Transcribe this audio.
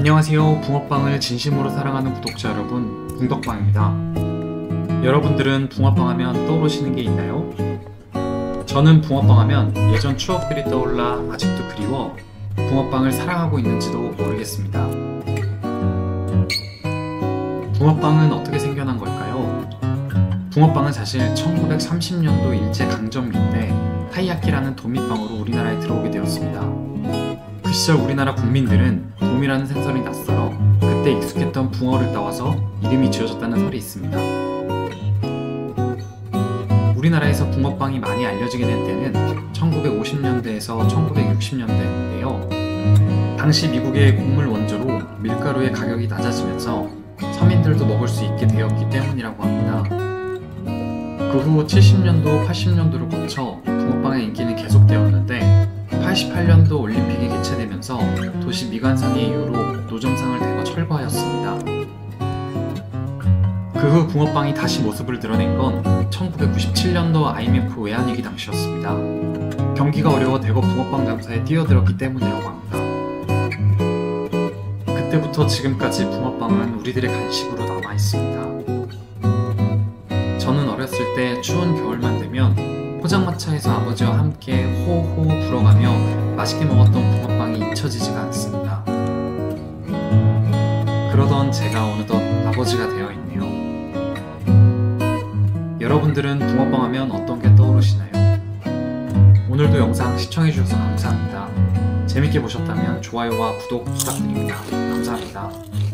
안녕하세요. 붕어빵을 진심으로 사랑하는 구독자 여러분, 붕덕빵입니다. 여러분들은 붕어빵 하면 떠오르시는 게 있나요? 저는 붕어빵 하면 예전 추억들이 떠올라 아직도 그리워 붕어빵을 사랑하고 있는지도 모르겠습니다. 붕어빵은 어떻게 생겨난 걸까요? 붕어빵은 사실 1930년도 일제강점기 때 타이야키라는 도미빵으로 우리나라에 들어오게 되었습니다. 그 시절 우리나라 국민들은 돔이라는 생선이 낯설어 그때 익숙했던 붕어를 따와서 이름이 지어졌다는 설이 있습니다. 우리나라에서 붕어빵이 많이 알려지게 된 때는 1950년대에서 1960년대인데요. 당시 미국의 곡물 원조로 밀가루의 가격이 낮아지면서 서민들도 먹을 수 있게 되었기 때문이라고 합니다. 그 후 70년도, 80년도를 거쳐 붕어빵의 인기는 계속되었는데 88년도 올림픽이 개최되면서 도시 미관상의 이유로 노점상을 대거 철거하였습니다. 그 후 붕어빵이 다시 모습을 드러낸 건 1997년도 IMF 외환위기 당시였습니다. 경기가 어려워 대거 붕어빵 장사에 뛰어들었기 때문이라고 합니다. 그때부터 지금까지 붕어빵은 우리들의 간식으로 남아있습니다. 저는 어렸을 때 추운 겨울만 되면 포장마차에서 아버지와 함께 호호 불어가며 맛있게 먹었던 붕어빵이 잊혀지지가 않습니다. 그러던 제가 어느덧 아버지가 되어 있네요. 여러분들은 붕어빵 하면 어떤 게 떠오르시나요? 오늘도 영상 시청해주셔서 감사합니다. 재밌게 보셨다면 좋아요와 구독 부탁드립니다. 감사합니다.